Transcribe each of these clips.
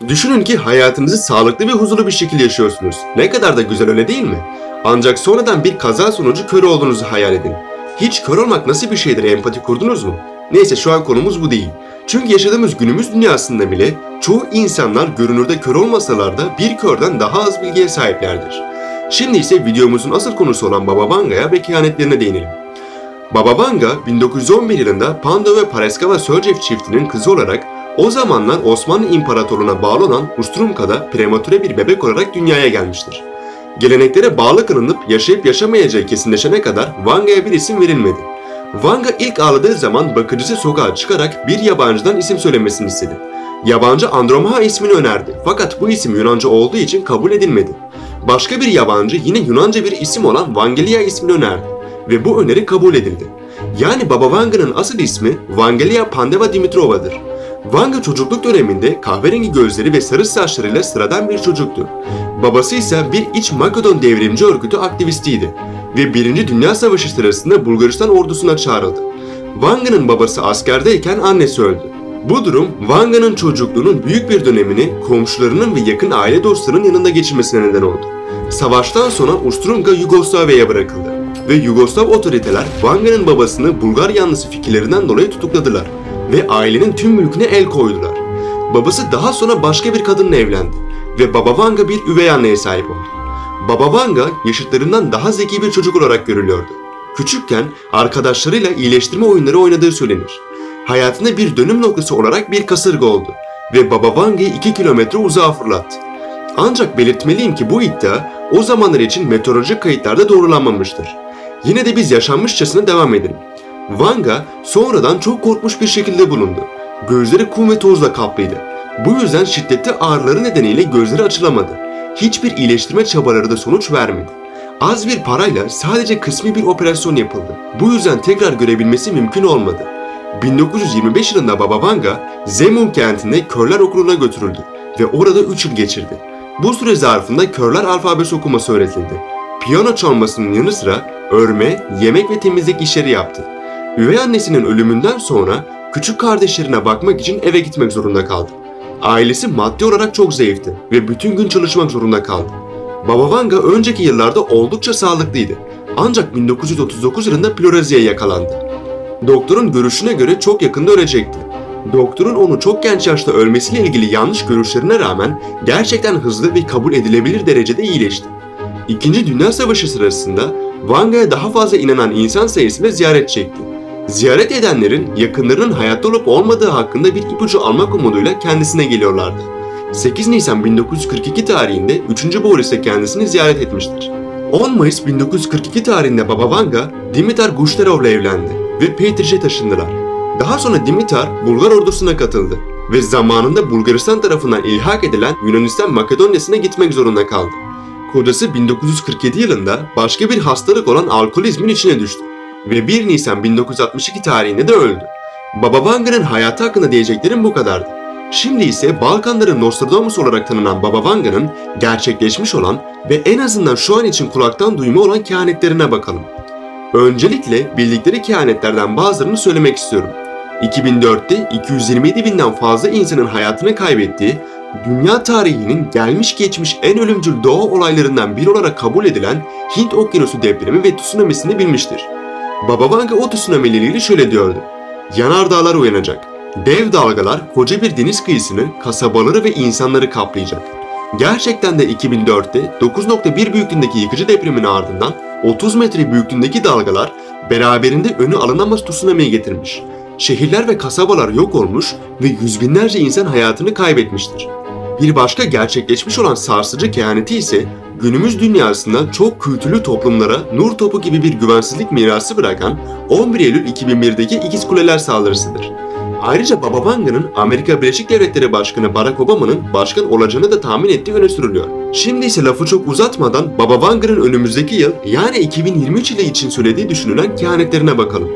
Düşünün ki hayatınızı sağlıklı ve huzurlu bir şekilde yaşıyorsunuz. Ne kadar da güzel, öyle değil mi? Ancak sonradan bir kaza sonucu kör olduğunuzu hayal edin. Hiç kör olmak nasıl bir şeydir, empati kurdunuz mu? Neyse, şu an konumuz bu değil. Çünkü yaşadığımız günümüz dünyasında bile çoğu insanlar görünürde kör olmasalar da bir körden daha az bilgiye sahiplerdir. Şimdi ise videomuzun asıl konusu olan Baba Vanga'ya ve kehanetlerine değinelim. Baba Vanga 1911 yılında Pando ve Paraskeva Sörcev çiftinin kızı olarak o zamanlar Osmanlı İmparatorluğu'na bağlı olan Ustrumka'da prematüre bir bebek olarak dünyaya gelmiştir. Geleneklere bağlı kılınıp yaşayıp yaşamayacağı kesinleşene kadar Vanga'ya bir isim verilmedi. Vanga ilk ağladığı zaman bakıcısı sokağa çıkarak bir yabancıdan isim söylemesini istedi. Yabancı Andromaha ismini önerdi, fakat bu isim Yunanca olduğu için kabul edilmedi. Başka bir yabancı yine Yunanca bir isim olan Vangelia ismini önerdi ve bu öneri kabul edildi. Yani Baba Vanga'nın asıl ismi Vangelia Pandeva Dimitrova'dır. Vanga çocukluk döneminde kahverengi gözleri ve sarı saçlarıyla sıradan bir çocuktu. Babası ise bir İç Makedon devrimci örgütü aktivistiydi ve 1. Dünya Savaşı sırasında Bulgaristan ordusuna çağrıldı. Vanga'nın babası askerdeyken annesi öldü. Bu durum Vanga'nın çocukluğunun büyük bir dönemini komşularının ve yakın aile dostlarının yanında geçirmesine neden oldu. Savaştan sonra Ustrumka Yugoslavya'ya bırakıldı ve Yugoslav otoriteler Vanga'nın babasını Bulgar yanlısı fikirlerinden dolayı tutukladılar ve ailenin tüm mülküne el koydular. Babası daha sonra başka bir kadınla evlendi ve Baba Vanga bir üvey anneye sahip oldu. Baba Vanga yaşıtlarından daha zeki bir çocuk olarak görülüyordu. Küçükken arkadaşlarıyla iyileştirme oyunları oynadığı söylenir. Hayatında bir dönüm noktası olarak bir kasırga oldu ve Baba Vanga'yı 2 kilometre uzağa fırlattı. Ancak belirtmeliyim ki bu iddia o zamanlar için meteorolojik kayıtlarda doğrulanmamıştır. Yine de biz yaşanmışçasına devam edelim. Vanga sonradan çok korkmuş bir şekilde bulundu. Gözleri kum ve tozla kaplıydı. Bu yüzden şiddetli ağrıları nedeniyle gözleri açılamadı. Hiçbir iyileştirme çabaları da sonuç vermedi. Az bir parayla sadece kısmi bir operasyon yapıldı. Bu yüzden tekrar görebilmesi mümkün olmadı. 1925 yılında Baba Vanga, Zemun kentinde körler okuluna götürüldü ve orada 3 yıl geçirdi. Bu süre zarfında körler alfabesi okuması öğretildi. Piyano çalmasının yanı sıra örme, yemek ve temizlik işleri yaptı. Üvey annesinin ölümünden sonra küçük kardeşlerine bakmak için eve gitmek zorunda kaldı. Ailesi maddi olarak çok zayıftı ve bütün gün çalışmak zorunda kaldı. Baba Vanga önceki yıllarda oldukça sağlıklıydı. Ancak 1939 yılında plöreziye yakalandı. Doktorun görüşüne göre çok yakında ölecekti. Doktorun onu çok genç yaşta ölmesiyle ilgili yanlış görüşlerine rağmen gerçekten hızlı ve kabul edilebilir derecede iyileşti. İkinci Dünya Savaşı sırasında Vanga'ya daha fazla inanan insan sayısıyla ziyaret çekti. Ziyaret edenlerin yakınlarının hayatta olup olmadığı hakkında bir ipucu almak umuduyla kendisine geliyorlardı. 8 Nisan 1942 tarihinde 3. Boris'e kendisini ziyaret etmiştir. 10 Mayıs 1942 tarihinde Baba Vanga, Dimitar Gushtarov'la evlendi ve Petriç'e taşındılar. Daha sonra Dimitar, Bulgar ordusuna katıldı ve zamanında Bulgaristan tarafından ilhak edilen Yunanistan Makedonya'sına gitmek zorunda kaldı. Kocası 1947 yılında başka bir hastalık olan alkolizmin içine düştü ve 1 Nisan 1962 tarihinde de öldü. Baba Vanga'nın hayatı hakkında diyeceklerim bu kadardı. Şimdi ise Balkanların Nostradamus olarak tanınan Baba Vanga'nın gerçekleşmiş olan ve en azından şu an için kulaktan duyma olan kehanetlerine bakalım. Öncelikle bildikleri kehanetlerden bazılarını söylemek istiyorum. 2004'te 227 binden fazla insanın hayatını kaybettiği, dünya tarihinin gelmiş geçmiş en ölümcül doğa olaylarından biri olarak kabul edilen Hint Okyanusu depremi ve tsunamisini bilmiştir. Baba Vanga o tsunamileriyle şöyle diyordu: "Yanardağlar uyanacak. Dev dalgalar koca bir deniz kıyısını, kasabaları ve insanları kaplayacak." Gerçekten de 2004'te 9.1 büyüklüğündeki yıkıcı depremin ardından 30 metre büyüklüğündeki dalgalar beraberinde önü alınamaz tsunami'yi getirmiş. Şehirler ve kasabalar yok olmuş ve yüz binlerce insan hayatını kaybetmiştir. Bir başka gerçekleşmiş olan sarsıcı kehaneti ise günümüz dünyasında çok kültürlü toplumlara nur topu gibi bir güvensizlik mirası bırakan 11 Eylül 2001'deki İkiz Kuleler saldırısıdır. Ayrıca Baba Vanga'nın Amerika Birleşik Devletleri Başkanı Barack Obama'nın başkan olacağını da tahmin ettiği öne sürülüyor. Şimdi ise lafı çok uzatmadan Baba Vanga'nın önümüzdeki yıl, yani 2023 yılı için söylediği düşünülen kehanetlerine bakalım.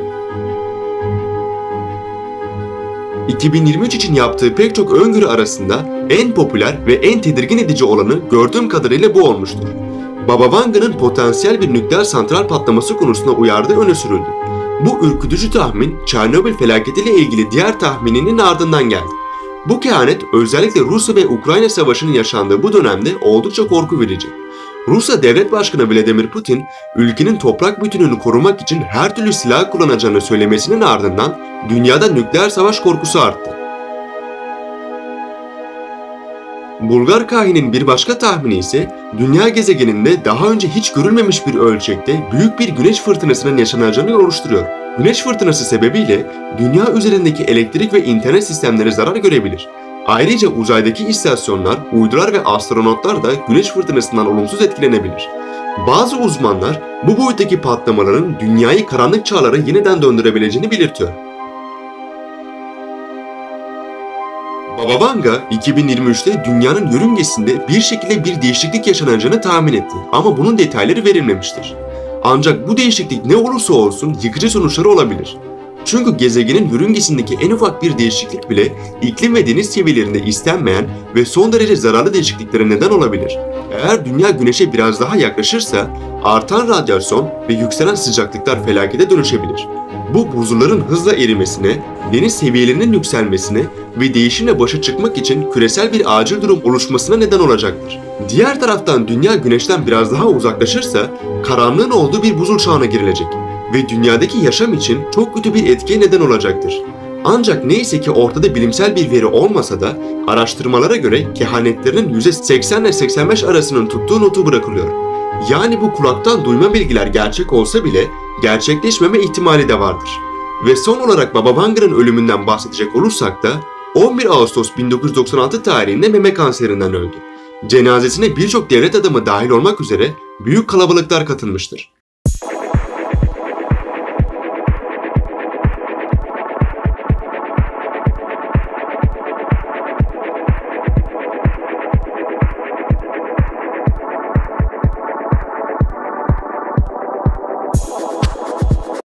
2023 için yaptığı pek çok öngörü arasında en popüler ve en tedirgin edici olanı gördüğüm kadarıyla bu olmuştur. Baba Vanga'nın potansiyel bir nükleer santral patlaması konusunda uyardığı öne sürüldü. Bu ürkütücü tahmin, Çernobil felaketiyle ilgili diğer tahmininin ardından geldi. Bu kehanet özellikle Rusya ve Ukrayna savaşının yaşandığı bu dönemde oldukça korku verici. Rusya Devlet Başkanı Vladimir Putin, ülkenin toprak bütünlüğünü korumak için her türlü silah kullanacağını söylemesinin ardından dünyada nükleer savaş korkusu arttı. Bulgar kahinin bir başka tahmini ise dünya gezegeninde daha önce hiç görülmemiş bir ölçekte büyük bir güneş fırtınasının yaşanacağını oluşturuyor. Güneş fırtınası sebebiyle dünya üzerindeki elektrik ve internet sistemleri zarar görebilir. Ayrıca uzaydaki istasyonlar, uydular ve astronotlar da güneş fırtınasından olumsuz etkilenebilir. Bazı uzmanlar bu boyuttaki patlamaların dünyayı karanlık çağlara yeniden döndürebileceğini belirtiyor. Baba Vanga 2023'te dünyanın yörüngesinde bir şekilde bir değişiklik yaşanacağını tahmin etti ama bunun detayları verilmemiştir. Ancak bu değişiklik ne olursa olsun yıkıcı sonuçları olabilir. Çünkü gezegenin yörüngesindeki en ufak bir değişiklik bile iklim ve deniz seviyelerinde istenmeyen ve son derece zararlı değişikliklere neden olabilir. Eğer dünya güneşe biraz daha yaklaşırsa artan radyasyon ve yükselen sıcaklıklar felakete dönüşebilir. Bu buzulların hızla erimesine, deniz seviyelerinin yükselmesine ve değişimle başa çıkmak için küresel bir acil durum oluşmasına neden olacaktır. Diğer taraftan dünya güneşten biraz daha uzaklaşırsa karanlığın olduğu bir buzul çağına girilecek ve dünyadaki yaşam için çok kötü bir etkiye neden olacaktır. Ancak neyse ki ortada bilimsel bir veri olmasa da araştırmalara göre kehanetlerinin %80 ile 85 arasının tuttuğu notu bırakılıyor. Yani bu kulaktan duyma bilgiler gerçek olsa bile gerçekleşmeme ihtimali de vardır. Ve son olarak Baba Vanga'nın ölümünden bahsedecek olursak da 11 Ağustos 1996 tarihinde meme kanserinden öldü. Cenazesine birçok devlet adamı dahil olmak üzere büyük kalabalıklar katılmıştır.